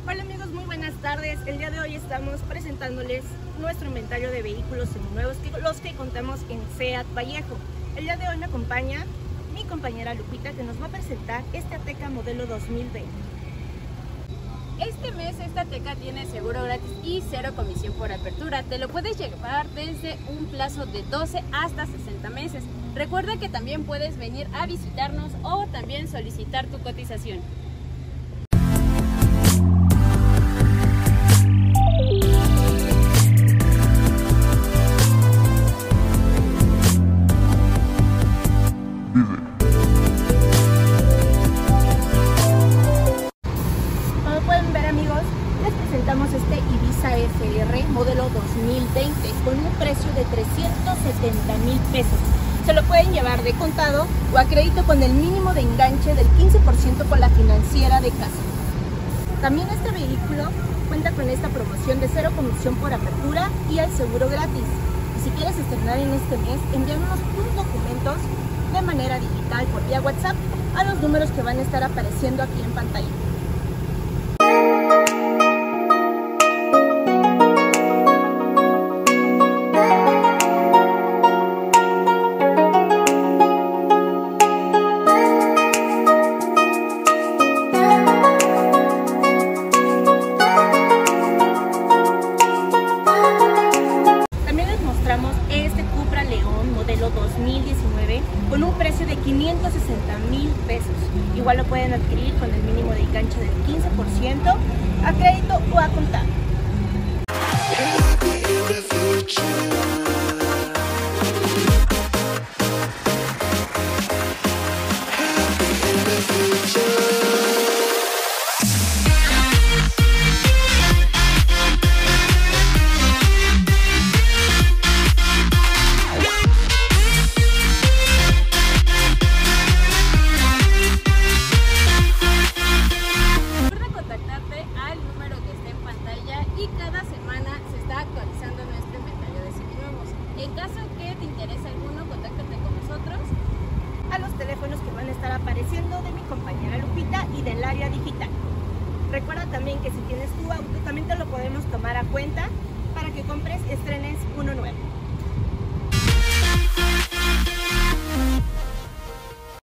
Hola amigos, muy buenas tardes. El día de hoy estamos presentándoles nuestro inventario de vehículos seminuevos, los que contamos en SEAT Vallejo. El día de hoy me acompaña mi compañera Lupita, que nos va a presentar este Ateca modelo 2020. Este mes esta Ateca tiene seguro gratis y cero comisión por apertura. Te lo puedes llevar desde un plazo de 12 hasta 60 meses. Recuerda que también puedes venir a visitarnos o también solicitar tu cotización. Como pueden ver amigos, les presentamos este Ibiza FR modelo 2020 con un precio de 370,000 pesos. Se lo pueden llevar de contado o a crédito con el mínimo de enganche del 15% con la financiera de casa. También este vehículo cuenta con esta promoción de cero comisión por apertura y el seguro gratis. Y si quieres estrenar en este mes, envíanos tus documentos de manera digital por vía WhatsApp a los números que van a estar apareciendo aquí en pantalla. Este Cupra León modelo 2019 con un precio de 560,000 pesos. Igual lo pueden adquirir con el mínimo de enganche del 15% a crédito o a contado. Y cada semana se está actualizando nuestro inventario de seminuevos. En caso que te interese alguno, contáctate con nosotros A los teléfonos que van a estar apareciendo de mi compañera Lupita y del área digital. Recuerda también que si tienes tu auto, también te lo podemos tomar a cuenta para que compres, estrenes uno nuevo.